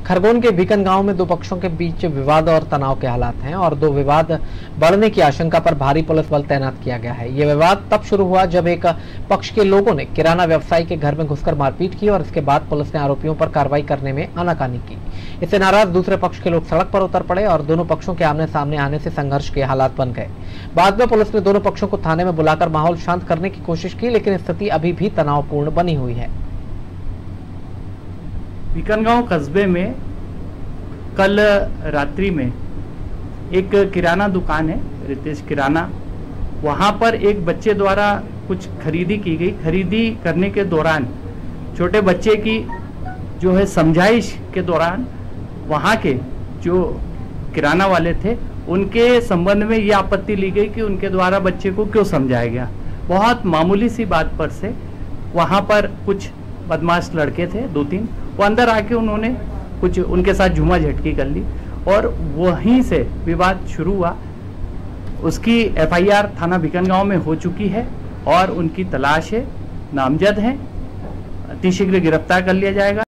खरगोन के बीकन गांव में दो पक्षों के बीच विवाद और तनाव के हालात हैं और दो विवाद बढ़ने की आशंका पर भारी पुलिस बल तैनात किया गया है। ये विवाद तब शुरू हुआ जब एक पक्ष के लोगों ने किराना व्यवसायी के घर में घुसकर मारपीट की और इसके बाद पुलिस ने आरोपियों पर कार्रवाई करने में आनाकानी की। इससे नाराज दूसरे पक्ष के लोग सड़क पर उतर पड़े और दोनों पक्षों के आमने सामने आने से संघर्ष के हालात बन गए। बाद में पुलिस ने दोनों पक्षों को थाने में बुलाकर माहौल शांत करने की कोशिश की, लेकिन स्थिति अभी भी तनावपूर्ण बनी हुई है। बीकनगांव कस्बे में कल रात्रि में एक किराना दुकान है, रितेश किराना, वहां पर एक बच्चे द्वारा कुछ खरीदी की गई। खरीदी करने के दौरान छोटे बच्चे की जो है समझाइश के दौरान वहां के जो किराना वाले थे उनके संबंध में ये आपत्ति ली गई कि उनके द्वारा बच्चे को क्यों समझाया गया। बहुत मामूली सी बात पर से वहां पर कुछ बदमाश लड़के थे, 2-3, वो अंदर आके उन्होंने कुछ उनके साथ झूमा झटकी कर ली और वहीं से विवाद शुरू हुआ। उसकी FIR थाना बीकनगांव में हो चुकी है और उनकी तलाश है, नामजद है, अतिशीघ्र गिरफ्तार कर लिया जाएगा।